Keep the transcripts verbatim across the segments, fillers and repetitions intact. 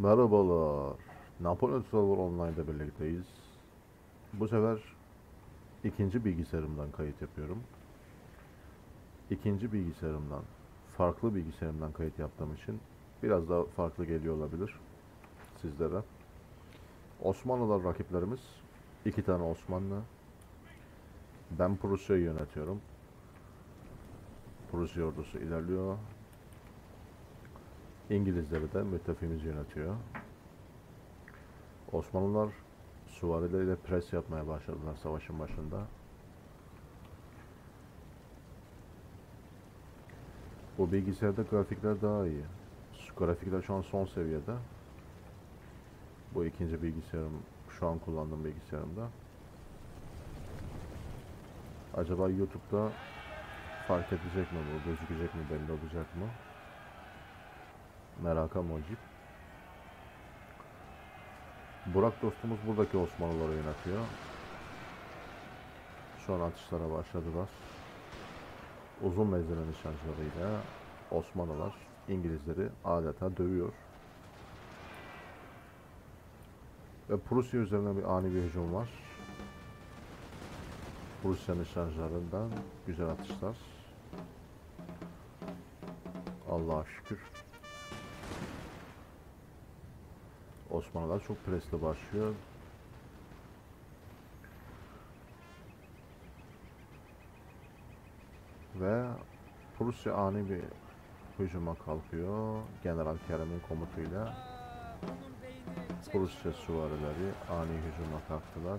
Merhabalar. Napolyon Server Online'da birlikteyiz. Bu sefer ikinci bilgisayarımdan kayıt yapıyorum. İkinci bilgisayarımdan, farklı bilgisayarımdan kayıt yaptığım için biraz daha farklı geliyor olabilir sizlere. Osmanlılar rakiplerimiz. İki tane Osmanlı. Ben Prusya'yı yönetiyorum. Prusya ordusu ilerliyor. İngilizleri de müttefiğimiz yönetiyor. Osmanlılar süvarileriyle pres yapmaya başladılar savaşın başında. Bu bilgisayarda grafikler daha iyi. Grafikler şu an son seviyede. Bu ikinci bilgisayarım, şu an kullandığım bilgisayarımda. Acaba YouTube'da fark edecek mi bu, gözükecek mi, belli olacak mı? Meraka mucib. Burak dostumuz buradaki Osmanlıları yönetiyor. Şu an atışlara başladılar. Uzun menzilli nişancılarıyla Osmanlılar İngilizleri adeta dövüyor. Ve Prusya üzerine bir ani bir hücum var. Prusya nişancılarından güzel atışlar. Allah'a şükür. Osmanlılar çok presli başlıyor. Ve Prusya ani bir hücuma kalkıyor. General Kerem'in komutuyla Prusya süvarileri ani hücuma kalktılar.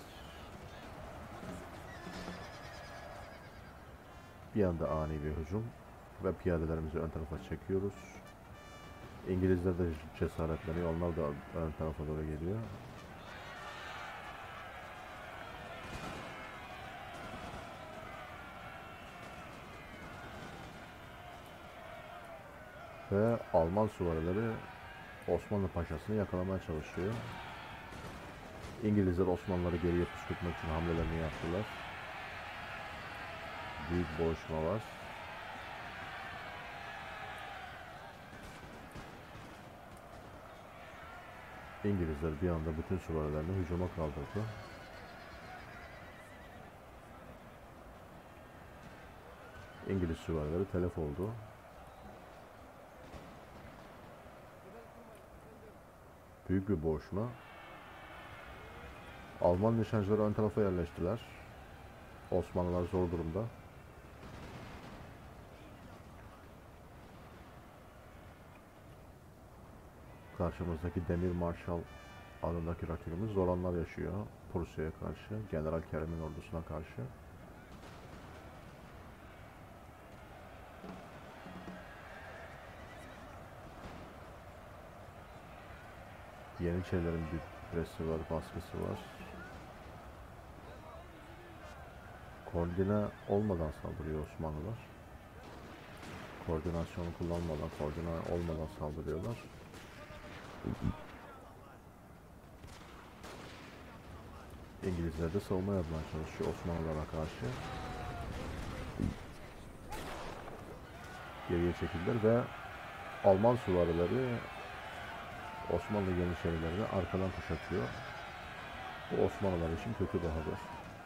Bir anda ani bir hücum ve piyadelerimizi ön tarafa çekiyoruz. İngilizler de cesaretleniyor. Onlar da ön tarafa doğru geliyor. Ve Alman süvarileri Osmanlı paşasını yakalamaya çalışıyor. İngilizler Osmanlıları geriye püskürtmek için hamlelerini yaptılar. Büyük boğuşma var. İngilizler bir anda bütün süvarilerini hücuma kaldırdı. İngiliz süvarileri telef oldu. Büyük bir boğuşma. Alman nişancıları ön tarafa yerleştiler. Osmanlılar zor durumda. Karşımızdaki Demir Marshal adındaki rakibimiz zor anlar yaşıyor. Prusya'ya karşı, General Kerem'in ordusuna karşı. Yeniçerilerin bir presi var, baskısı var. Koordine olmadan saldırıyor Osmanlılar. Koordinasyonu kullanmadan, koordine olmadan saldırıyorlar. İngilizler de savunma yapmaya çalışıyor Osmanlılara karşı. Geriye çekildiler ve Alman süvarileri Osmanlı Yeniçerilerini arkadan kuşatıyor. Bu Osmanlılar için kötü bir haber.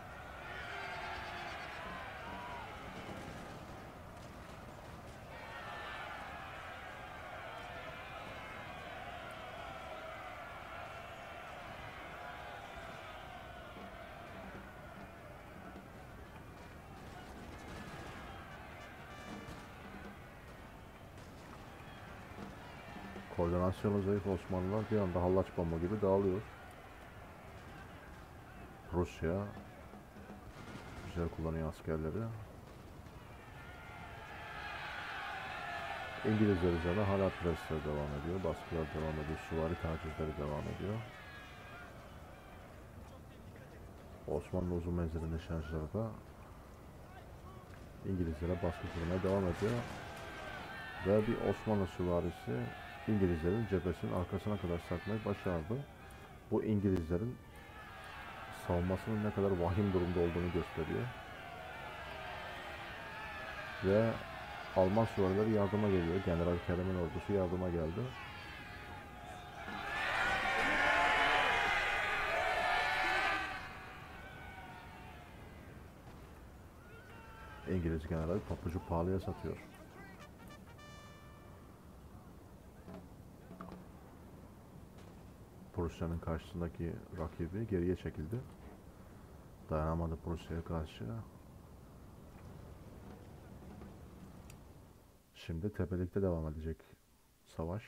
Koordinasyonu zayıf Osmanlılar bir anda hallaç bomba gibi dağılıyor. Rusya güzel kullanıyor askerleri. İngilizler üzerine hala presler devam ediyor. Baskılar devam ediyor. Süvari tacizleri devam ediyor. Osmanlı uzun menzilli nişancıları da İngilizlere baskı kurmaya devam ediyor. Ve bir Osmanlı süvarisi İngilizlerin cephesinin arkasına kadar sarkmayı başardı. Bu İngilizlerin savunmasının ne kadar vahim durumda olduğunu gösteriyor. Ve Alman süvarileri yardıma geliyor. General Kerem'in ordusu yardıma geldi. İngiliz generali topucu pahalıya satıyor. Prusya'nın karşısındaki rakibi geriye çekildi. Dayanamadı Prusya'ya karşı. Şimdi tepelikte devam edecek savaş.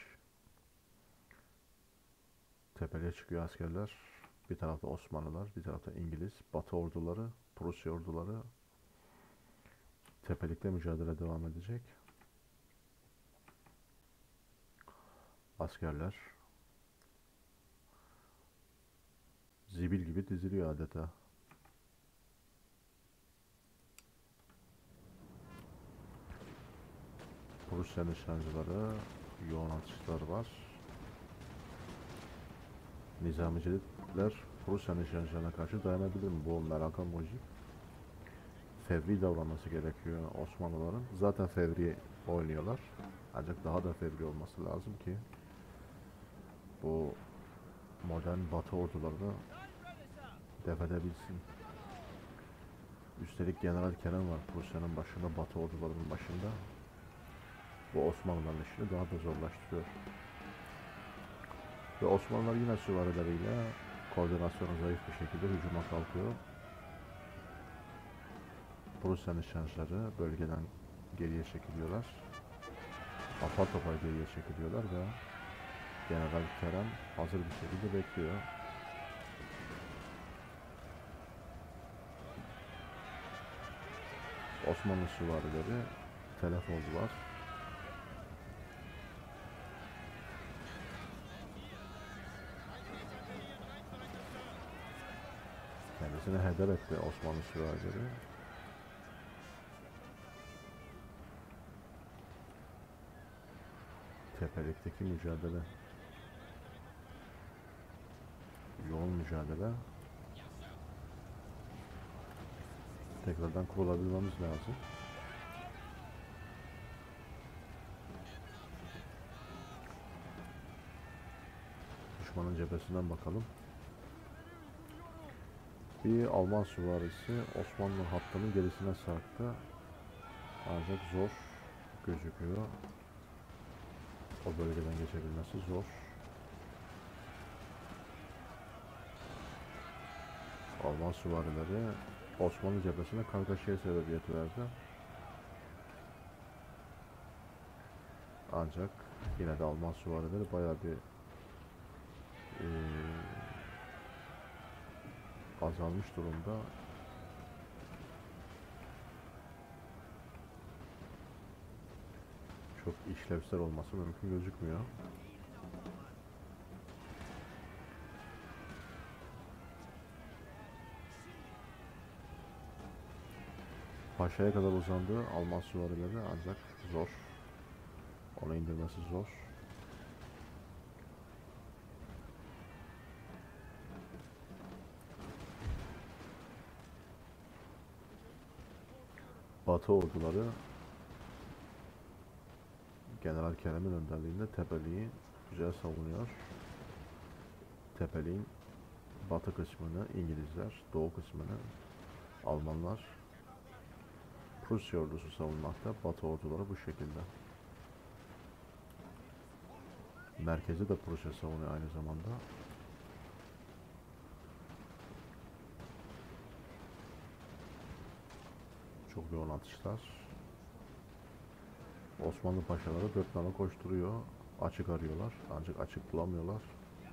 Tepeliğe çıkıyor askerler. Bir tarafta Osmanlılar, bir tarafta İngiliz, Batı orduları, Prusya orduları. Tepelikte mücadele devam edecek. Askerler zibil gibi diziliyor adeta. Prusya nişancıları, yoğun atışlar var. Nizamiciler Prusya nişancılarına karşı dayanabilir mi? Bu meraka mucib. Fevri davranması gerekiyor Osmanlıların. Zaten fevri oynuyorlar. Ancak daha da fevri olması lazım ki bu modern Batı ordularını def edebilsin. Üstelik General Kenan var Prusya'nın başında, Batı ordularının başında. Bu Osmanlıların işini daha da zorlaştırıyor. Ve Osmanlılar yine süvarileriyle koordinasyonu zayıf bir şekilde hücuma kalkıyor. Prusya nişancıları bölgeden geriye çekiliyorlar. Apar topar geriye çekiliyorlar ve General Kerem hazır bir şekilde bekliyor. Osmanlı süvarileri telef oldular. Kendisini heder etti Osmanlı süvarileri. Tepelikteki mücadele, yoğun mücadele. Tekrardan kurulabilmemiz lazım. Düşmanın cephesinden bakalım. Bir Alman süvarisi Osmanlı hattının gerisine sarktı. Ancak zor gözüküyor. O bölgeden geçebilmesi zor. Alman süvarileri Osmanlı cephesine kargaşaya sebebiyet verdi. Ancak yine de Alman süvarileri bayağı bir e, azalmış durumda. Çok işlevsel olması mümkün gözükmüyor. Paşa'ya kadar uzandı Alman süvarileri ancak zor. Onu indirmesi zor. Batı orduları General Kerem'in önderliğinde Tepeliği güzel savunuyor. Tepeliğin batı kısmını İngilizler, doğu kısmını Almanlar, Prusya ordusu savunmakta. Batı orduları bu şekilde. Merkezi de Prusya savunuyor aynı zamanda. Çok yoğun atışlar. Osmanlı paşaları dört nala koşturuyor. Açık arıyorlar. Ancak açık bulamıyorlar.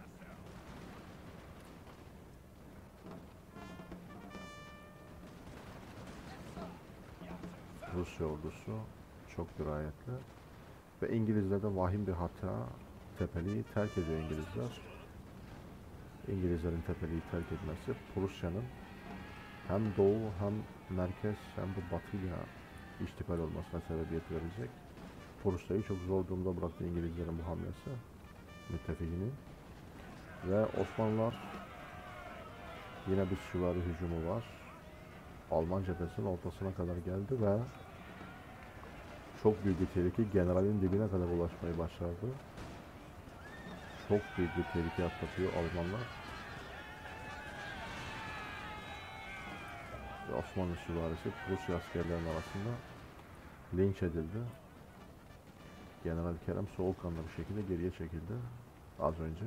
Rusya ordusu çok dirayetli. Ve İngilizlerde vahim bir hata. Tepeliği terk ediyor İngilizler. İngilizlerin Tepeliği terk etmesi Prusya'nın hem doğu hem merkez hem de batıyla iştikal olmasına sebebiyet verecek. Prusya'yı çok zor durumda bıraktı İngilizlerin bu hamlesi. Müttefikini. Ve Osmanlılar yine bir süvari hücumu var. Alman cephesinin ortasına kadar geldi ve çok büyük bir tehlike generalin dibine kadar ulaşmayı başardı. Çok büyük bir tehlike atlatıyor Almanlar. Ve Osmanlı süvarisi Prusya askerlerinin arasında linç edildi. General Kerem soğukkanlı bir şekilde geriye çekildi az önce.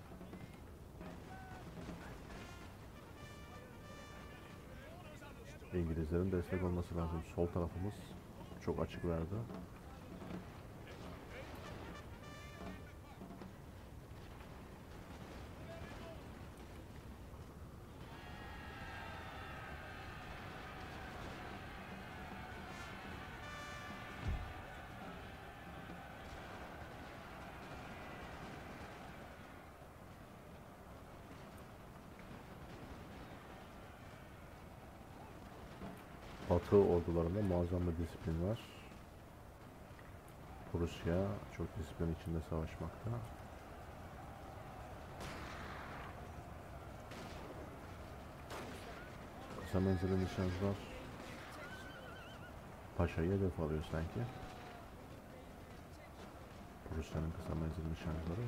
İngilizlerin destek olması lazım. Sol tarafımız çok açık verdi. Batı ordularında muazzam bir disiplin var. Prusya çok disiplin içinde savaşmakta. Kısa menzilli nişancılar Paşa'yı hedef alıyor sanki. Prusya'nın kısa menzilli nişancıları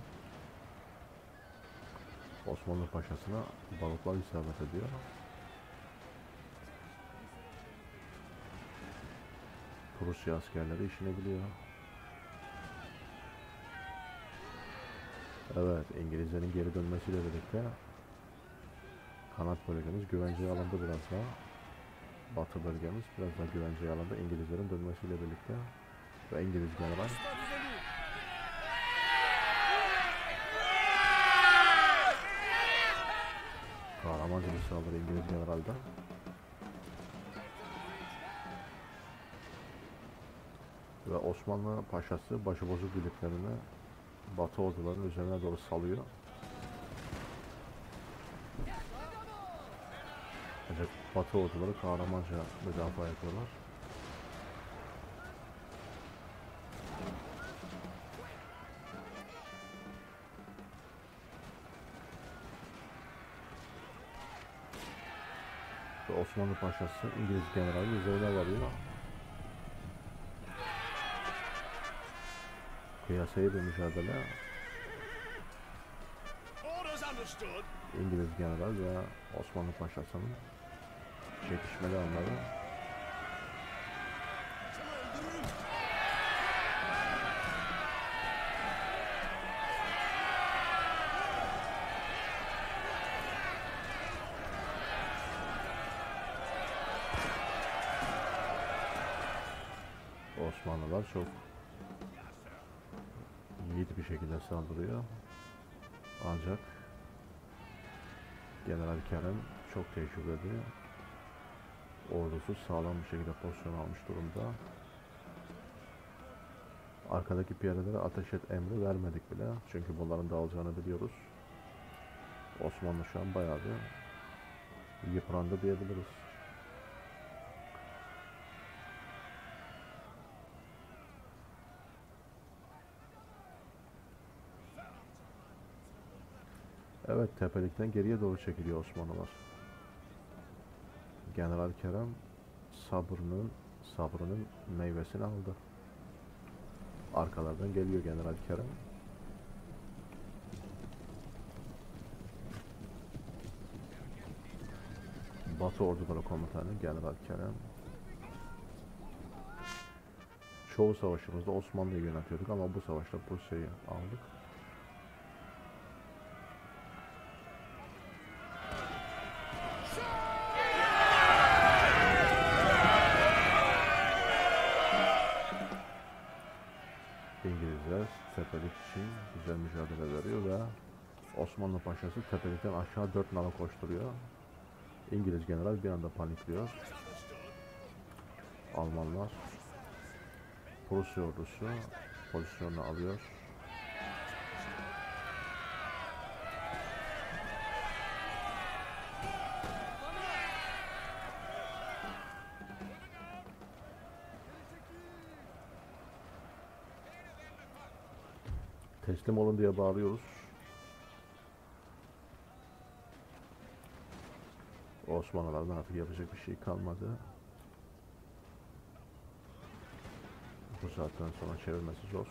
Osmanlı Paşası'na balıklar isabet ediyor. Prusya askerleri işini biliyor. Evet, İngilizlerin geri dönmesiyle birlikte kanat bölgemiz güvenceye alındı biraz daha. Batı bölgemiz biraz daha güvenceye alındı İngilizlerin dönmesiyle birlikte. Ve İngiliz general kahramanca bir saldırı İngiliz generalden. Ve Osmanlı Paşası başıbozuk birliklerini Batı ordularının üzerine doğru salıyor. Ancak Batı orduları kahramanca müdafaa yapıyorlar. Ve Osmanlı Paşası İngiliz generali üzerine varıyor. Kıyasaya bir mücadele. İngiliz general ve Osmanlı Paşası'nın çekişmeli anları. Osmanlılar çok yiğit bir şekilde saldırıyor. Ancak General Kerem çok tecrübeli. Ordusu sağlam bir şekilde pozisyon almış durumda. Arkadaki piyadelere ateş et emri vermedik bile. Çünkü bunların dağılacağını biliyoruz. Osmanlı şu an bayağı bir yıprandı diyebiliriz. Evet, tepelikten geriye doğru çekiliyor Osmanlılar. General Kerem sabrının sabrının meyvesini aldı. Arkalardan geliyor General Kerem. Batı orduları komutanı General Kerem. Çoğu savaşımızda Osmanlı'yı yönetiyorduk ama bu savaşta Prusya'yı aldık. İngilizler tepelik için güzel mücadele veriyor ve Osmanlı Paşası tepelikten aşağı dört nala koşturuyor. İngiliz general bir anda panikliyor. Almanlar Prusya ordusu pozisyonunu alıyor. Teslim olun diye bağırıyoruz. Osmanlılardan artık yapacak bir şey kalmadı. Bu saatten sonra çevirmesi zor.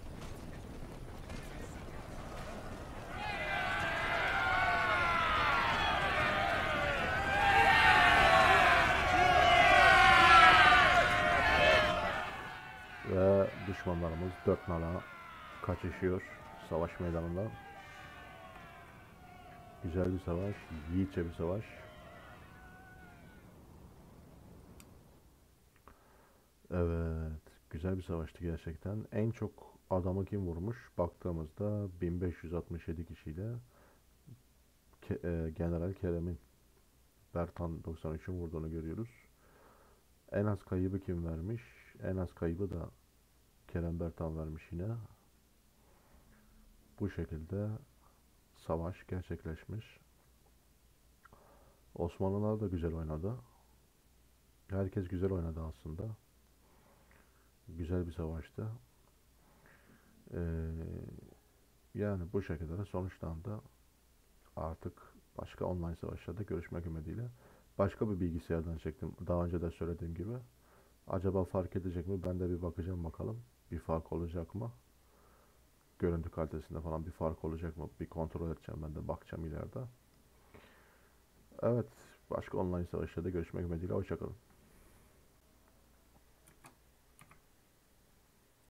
Ve düşmanlarımız dört nala kaçışıyor savaş meydanında. Güzel bir savaş, yiğitçe bir savaş. Evet, güzel bir savaştı gerçekten. En çok adamı kim vurmuş? Baktığımızda bin beş yüz altmış yedi kişiyle Ke- e, General Kerem'in Bertan doksan üçün vurduğunu görüyoruz. En az kaybı kim vermiş? En az kaybı da Kerem Bertan vermiş yine. Bu şekilde savaş gerçekleşmiş. Osmanlılar da güzel oynadı. Herkes güzel oynadı aslında. Güzel bir savaştı. Ee, Yani bu şekilde de sonuçlandı. Artık başka online savaşlarda görüşmek ümidiyle. Başka bir bilgisayardan çektim. Daha önce de söylediğim gibi. Acaba fark edecek mi? Ben de bir bakacağım bakalım. Bir fark olacak mı? Görüntü kalitesinde falan bir fark olacak mı? Bir kontrol edeceğim, ben de bakacağım ileride. Evet, başka online savaşlarda görüşmek ümidiyle. Hoşçakalın.